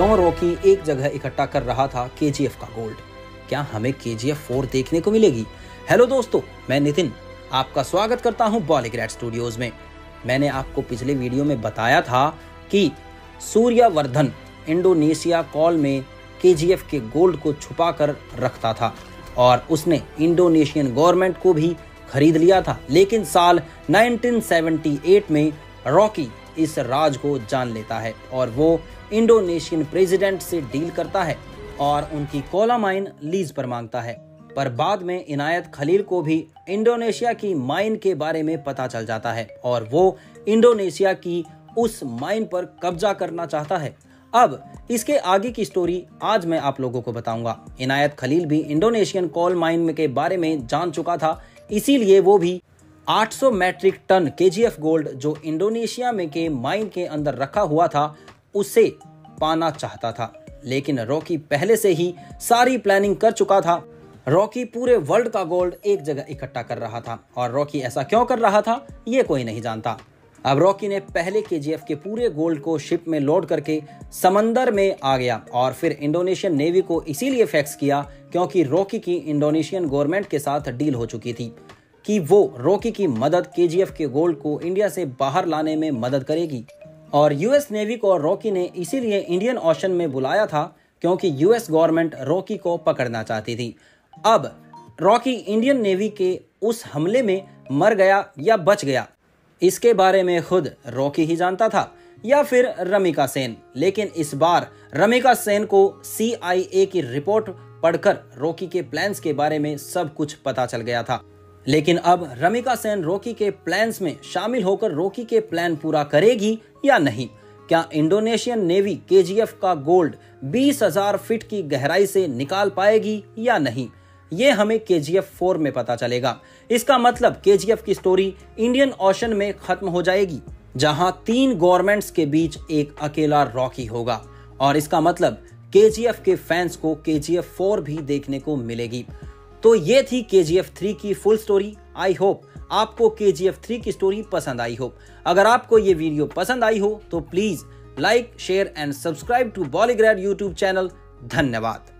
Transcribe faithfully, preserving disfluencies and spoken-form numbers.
क्यों रॉकी एक जगह इकट्ठा कर रहा था केजीएफ का गोल्ड? क्या हमें केजीएफ फोर देखने को मिलेगी? हेलो दोस्तों, मैं नितिन आपका स्वागत करता हूं बॉलीग्रैड स्टूडियोज में। मैंने आपको पिछले वीडियो में बताया था कि सूर्यवर्धन इंडोनेशिया कॉल में केजीएफ के गोल्ड को छुपा कर रखता था और उसने इंडोनेशियन गवर्नमेंट को भी खरीद लिया था। लेकिन साल उन्नीस सौ अठहत्तर में रॉकी इस राज को जान लेता है और वो इंडोनेशियन प्रेसिडेंट से डील करता है और उनकी कोला माइन लीज पर मांगता है। पर बाद में इनायत खलील को भी इंडोनेशिया की माइन के बारे में पता चल जाता है और वो इंडोनेशिया की उस माइन पर कब्जा करना चाहता है। अब इसके आगे की स्टोरी आज मैं आप लोगों को बताऊंगा। इनायत खलील भी इंडोनेशियन कोल माइन के बारे में जान चुका था, इसीलिए वो भी आठ सौ मैट्रिक टन केजीएफ गोल्ड जो इंडोनेशिया में के माइन के अंदर रखा हुआ था उसे पाना चाहता था। लेकिन रॉकी पहले से ही सारी प्लानिंग कर चुका था। रॉकी पूरे वर्ल्ड का गोल्ड एक जगह इकट्ठा कर रहा था और रॉकी ऐसा क्यों कर रहा था ये कोई नहीं जानता। अब रॉकी ने पहले केजीएफ के पूरे गोल्ड को शिप में लोड करके समंदर में आ गया और फिर इंडोनेशियन नेवी को इसीलिए फैक्स किया क्योंकि रॉकी की इंडोनेशियन गवर्नमेंट के साथ डील हो चुकी थी कि वो रॉकी की मदद केजीएफ के गोल्ड को इंडिया से बाहर लाने में मदद करेगी। और यूएस नेवी को रॉकी ने इसीलिए इंडियन ओशन में बुलाया था क्योंकि यूएस गवर्नमेंट रॉकी को पकड़ना चाहती थी। अब रॉकी इंडियन नेवी के उस हमले में मर गया या बच गया, इसके बारे में खुद रॉकी ही जानता था या फिर रमिका सेन। लेकिन इस बार रमिका सेन को सीआईए की रिपोर्ट पढ़कर रॉकी के प्लान्स के बारे में सब कुछ पता चल गया था। लेकिन अब रमिका सेन रॉकी के प्लान्स में शामिल होकर रॉकी के प्लान पूरा करेगी या नहीं? क्या इंडोनेशियन नेवी केजीएफ का गोल्ड बीस हज़ार फीट की गहराई से निकाल पाएगी या नहीं? ये हमें केजीएफ फोर में पता चलेगा। इसका मतलब केजीएफ की स्टोरी इंडियन ओशन में खत्म हो जाएगी जहां तीन गवर्नमेंट्स के बीच एक अकेला रॉकी होगा और इसका मतलब केजीएफ के फैंस को केजीएफ फोर भी देखने को मिलेगी। तो ये थी केजीएफ थ्री की फुल स्टोरी। आई होप आपको केजीएफ थ्री की स्टोरी पसंद आई हो। अगर आपको ये वीडियो पसंद आई हो तो please like, share and subscribe to Bollygrad YouTube channel. धन्यवाद।